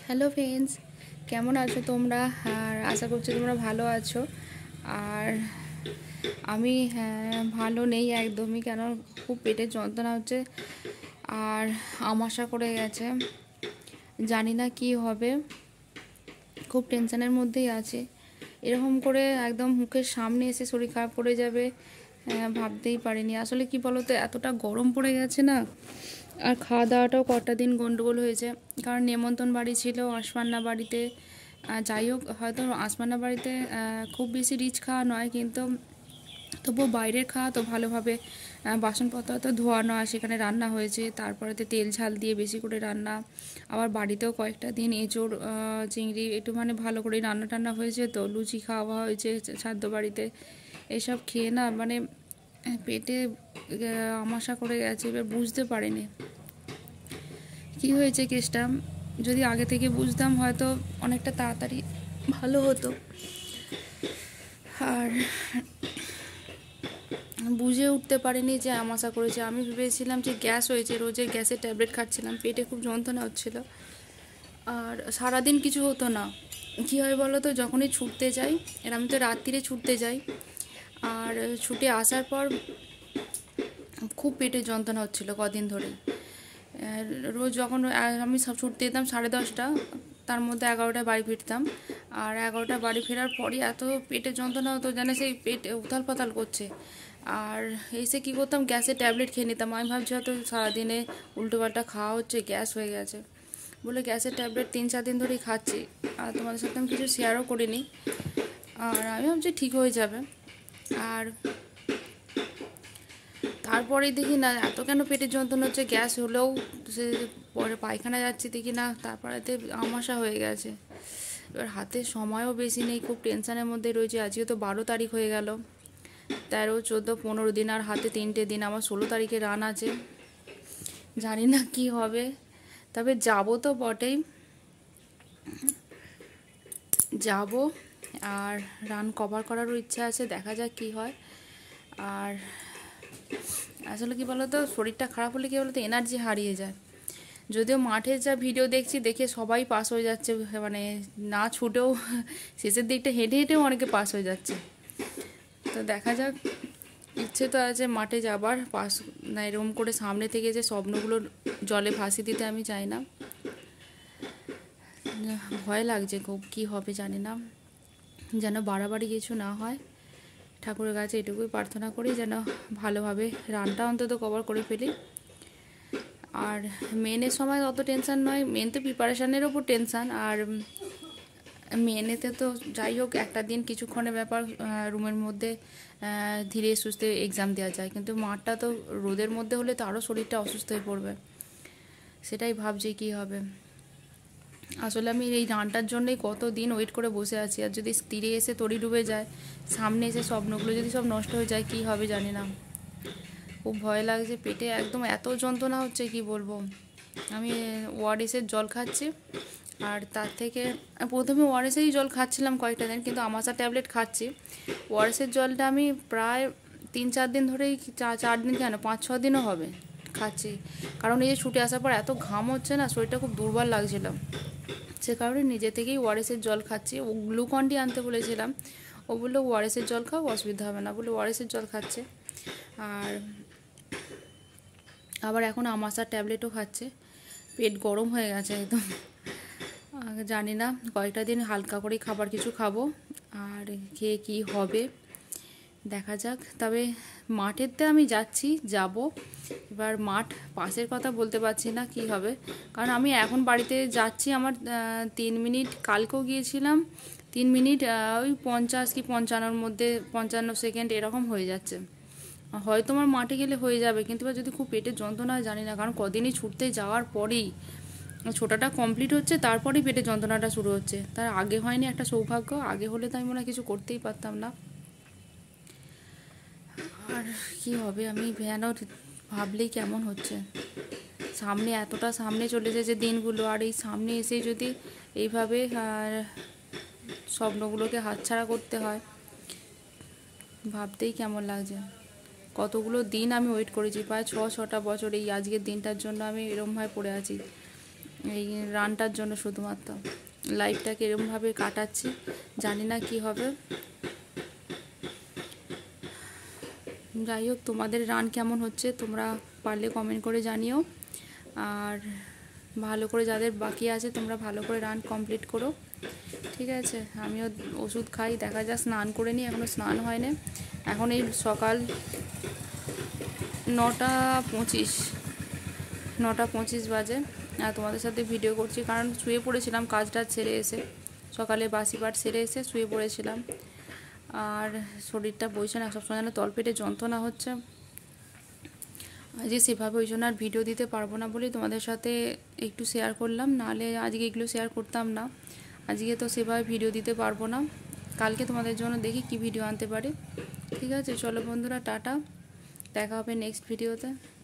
Hello friends, কেমন আছো তোমরা? আর আশা করছি তোমরা ভালো আছো। আর আমি ভালো নেই একদমই, কেন খুব পেটের যন্ত্রণা হচ্ছে আর আমাশা করে গেছে। জানি না কি হবে, খুব টেনশনের মধ্যেই আছে। এরকম করে একদম মুখের সামনে এসে শরীর খারাপ করে যাবে ভাবতেই পারিনি। আসলে কি বলো তো, এতটা গরম পড়ে গেছে না, আর খাওয়া দাওয়াটাও কটা দিন গন্ডগোল হয়েছে। কারণ নেমন্তন্ন বাড়ি ছিল আসমান্না বাড়িতে। যাই হোক, হয়তো আসমান্না বাড়িতে খুব বেশি রিচ খাওয়া নয়, কিন্তু তবুও বাইরের খাওয়া তো ভালোভাবে বাসনপত্র তো ধোয়ানো, আর সেখানে রান্না হয়েছে, তারপরেতে তেল ঝাল দিয়ে বেশি করে রান্না। আবার বাড়িতেও কয়েকটা দিন এঁচোড় চিংড়ি একটু মানে ভালো করে রান্না টান্না হয়েছে, তো লুচি খাওয়া হয়েছে শ্রাদ্ধ বাড়িতে। এসব খেয়ে না মানে পেটে আমাশা করে গেছে। এবার বুঝতে পারিনি কি হয়েছে কেসটা। যদি আগে থেকে বুঝতাম হয়তো অনেকটা তাড়াতাড়ি ভালো হতো। আর বুঝে উঠতে পারিনি যে আমাশা করেছে। আমি ভেবেছিলাম যে গ্যাস হয়েছে, রোজের গ্যাসের ট্যাবলেট খাচ্ছিলাম, পেটে খুব যন্ত্রণা হচ্ছিল। আর সারাদিন কিছু হতো না। কী হয় বলো তো, যখনই ছুটতে যাই, আর আমি তো রাত্রিরে ছুটতে যাই, আর ছুটে আসার পর খুব পেটে যন্ত্রণা হচ্ছিল কদিন ধরে। রোজ যখন আমি সব ছুটতে যেতাম 10:30, তার মধ্যে 11টায় বাড়ি ফিরতাম। আর 11টায় বাড়ি ফেরার পরই এত পেটে যন্ত্রণা হতো, যেন সেই পেট উথাল পাতাল করছে। আর এসে কী করতাম, গ্যাসের ট্যাবলেট খেয়ে নিতাম। আমি ভাবছি হয়তো সারাদিনে উল্টোপাল্টা খাওয়া হচ্ছে, গ্যাস হয়ে গেছে বলে গ্যাসের ট্যাবলেট 3-4 দিন ধরেই খাচ্ছি। আর তোমাদের সাথে আমি কিছু শেয়ারও করিনি। আর আমি ভাবছি ঠিক হয়ে যাবে। আর তারপরে দেখি না এত কেন পেটের যন্ত্রণা হচ্ছে, গ্যাস হলেও সে পরে পায়খানা যাচ্ছি দেখি না, তারপরেতে আমাশা হয়ে গেছে। এবার হাতে সময়ও বেশি নেই, খুব টেনশানের মধ্যে রয়েছে। আজকে তো 12 তারিখ হয়ে গেল, 13, 14, 15 দিন, আর হাতে 3টে দিন। আমার 16 তারিখে রান আছে। জানি না কি হবে, তবে যাবো তো বটেই, যাব। আর রান কভার করারও ইচ্ছা আছে, দেখা যাক কি হয়। আর আসলে কি বলতো, শরীরটা খারাপ হলে কি বলতো, এনার্জি হারিয়ে যায়। যদিও মাঠে যা ভিডিও দেখছি, দেখে সবাই পাস হয়ে যাচ্ছে, মানে না ছুটেও শেষের দিকটা হেঁটে হেঁটেও অনেকে পাস হয়ে যাচ্ছে। তো দেখা যাক, ইচ্ছে তো আছে মাঠে যাবার, পাস না এরকম করে সামনে থেকে যে স্বপ্নগুলো জলে ভাসিয়ে দিতে আমি চাই না। ভয় লাগছে খুব, কী হবে জানি না, যেন বাড়াবাড়ি কিছু না হয়। ঠাকুরের কাছে এটুকুই প্রার্থনা করি যেন ভালোভাবে রানটা অন্তত কভার করে ফেলি। আর মেনের সময় অত টেনশান নয়, মেন তো প্রিপারেশানের ওপর টেনশান। আর মেনেতে তো যাই হোক একটা দিন কিছুক্ষণের ব্যাপার, রুমের মধ্যে ধীরে সুস্থে এক্সাম দেওয়া যায়, কিন্তু মাঠটা তো রোদের মধ্যে হলে তো আরও শরীরটা অসুস্থ হয়ে পড়বে। সেটাই ভাবছি কী হবে। আসলে আমি এই রানটার জন্যই কত দিন ওয়েট করে বসে আছি। আর যদি তীরে এসে তরি ডুবে যায়, সামনে এসে স্বপ্নগুলো যদি সব নষ্ট হয়ে যায়, কী হবে জানি না। খুব ভয় লাগছে, পেটে একদম এত যন্ত্রণা হচ্ছে কি বলবো। আমি ওআরএসের জল খাচ্ছি, আর তার থেকে প্রথমে ওআরএসেরই জল খাচ্ছিলাম কয়েকটা দিন, কিন্তু আমাশা ট্যাবলেট খাচ্ছি। ওআরএসের জলটা আমি প্রায় 3-4 দিন ধরেই, 4 দিন কেন 5-6 দিনও হবে খাচ্ছি। কারণ এই যে ছুটে আসার পর এত ঘাম হচ্ছে না, শরীরটা খুব দুর্বল লাগছিল, সে কারণে নিজে থেকেই ওআরএসের জল খাচ্ছি। ও গ্লুকন-ডি আনতে বলেছিলাম, ও বললো ওআরএসের জল খাও, অসুবিধা হবে না বলে ওআরএসের জল খাচ্ছে। আর আবার এখন আমাশার ট্যাবলেটও খাচ্ছে। পেট গরম হয়ে গেছে একদম। জানি না, কয়েকটা দিন হালকা করেই খাবার কিছু খাবো, আর খেয়ে কী হবে দেখা যাক। তবে মাঠেতে আমি যাব। এবার মাঠ পাশের কথা বলতে পারছি না কি হবে, কারণ আমি এখন বাড়িতে যাচ্ছি। আমার 3 মিনিট, কালকেও গিয়েছিলাম 3 মিনিট, ওই 50 কি 55-র মধ্যে, 55 সেকেন্ড এরকম হয়ে যাচ্ছে। হয়তো আমার মাঠে গেলে হয়ে যাবে, কিন্তু এবার যদি খুব পেটের যন্ত্রণা হয় জানি না। কারণ কদিনই ছুটতে যাওয়ার পরেই ছোটাটা কমপ্লিট হচ্ছে, তারপরেই পেটে যন্ত্রণাটা শুরু হচ্ছে। তার আগে হয়নি, একটা সৌভাগ্য। আগে হলে তো আমি মনে হয় কিছু করতেই পারতাম না। আর কি হবে আমি ভয়ানক ভাবলেই কেমন হচ্ছে। সামনে এতটা সামনে চলে এসেছে দিনগুলো, আর এই সামনে এসেই যদি এইভাবে স্বপ্নগুলোকে হাতছাড়া করতে হয়, ভাবতেই কেমন লাগছে। কতগুলো দিন আমি ওয়েট করেছি, প্রায় 6-6টা বছর এই আজকের দিনটার জন্য আমি এরমভাবে পড়ে আছি। এই রানটার জন্য শুধুমাত্র লাইফটাকে এরকমভাবে কাটাচ্ছি, জানি না কি হবে। যাই হোক, তোমাদের রান কেমন হচ্ছে তোমরা পারলে কমেন্ট করে জানিও। আর ভালো করে যাদের বাকি আছে তোমরা ভালো করে রান কমপ্লিট করো, ঠিক আছে। আমিও ওষুধ খাই, দেখা যাক, স্নান করে নিই, এখনও স্নান হয় না। এখন এই সকাল 9:25 বাজে, আর তোমাদের সাথে ভিডিও করছি, কারণ শুয়ে পড়েছিলাম কাজটা সেরে এসে, সকালে বাসি পাট সেরে এসে শুয়ে পড়েছিলাম। আর শরীরটা বইছে না, সবসময় যেন তলপেটে যন্ত্রণা হচ্ছে আজকে, সেভাবে ওই জন্য আর ভিডিও দিতে পারবো না বলেই তোমাদের সাথে একটু শেয়ার করলাম, নাহলে আজকে এগুলো শেয়ার করতাম না। আজকে তো সেভাবে ভিডিও দিতে পারবো না, কালকে তোমাদের জন্য দেখি কি ভিডিও আনতে পারি। ঠিক আছে, চলো বন্ধুরা, টাটা, দেখা হবে নেক্সট ভিডিওতে।